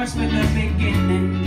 starts with the beginning.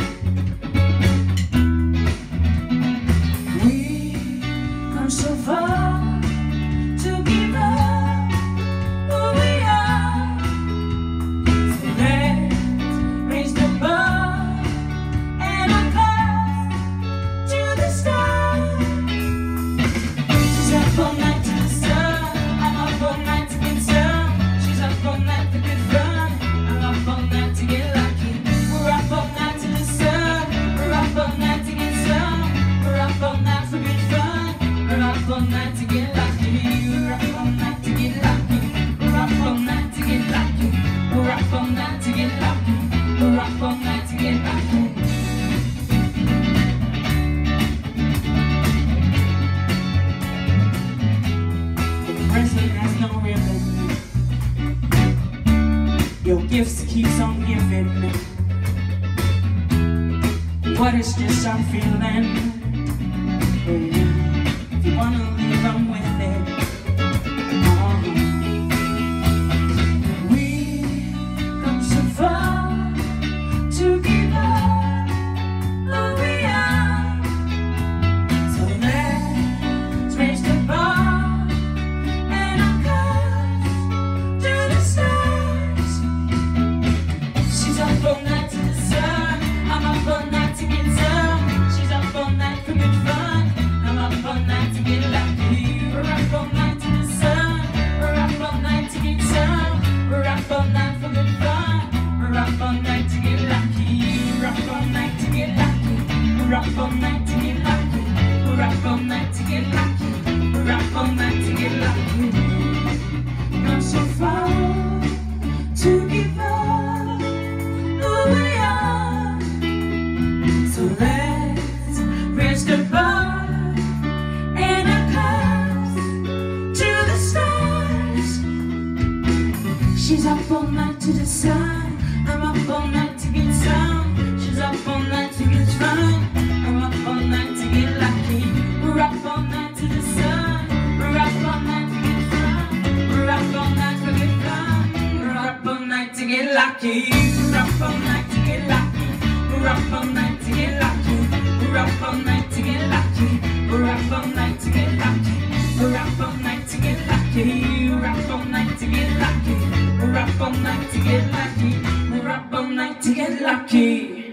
We come so far to give up who we are. So let's raise the bar and our glass to the stars. She's up all night to the sun, I'm up all night to get some. She's up all night for good fun, I'm up all night to get lucky. We're up all night to the sun, we're up all night to get some. We're up all night for good fun, we're up all night to get lucky. We're up all night to get lucky. We're up all night to get lucky. We're up all night to get lucky. We're up all night to get lucky. The present has no ribbon. Your gifts keeps on giving. What is just I'm feeling. If you wanna leave, I'm with it. We come so far to give up who we are. So let's raise the bar and our glass to the stars. She's up all night to the sun, I'm up all night to get some. She's up all night for good fun, I'm up all night to get lucky. We're up all night to the sun, we're up all night to get some. We're up all night for good fun, we're up all night to get lucky. We're up all night to get lucky. We're up all night to get lucky. We're up all night to get lucky. We're up all night to get lucky. Not so far to give up who we are. So let's raise the bar and our glass to the stars. She's up all night to the sun, I'm up all night to get some. She's up all night to get fun, I'm up all night to get lucky. We're up all night to the sun, we're up all night to get fun. We're up all night to get fun, we're up all night to get lucky. We're up all night to get lucky. We're up all night to get lucky. We're up all night to get lucky. We're up all night to get lucky. We're up all night to get lucky. We're up all night to get lucky. We're up all night to get lucky. We're up all night to get lucky.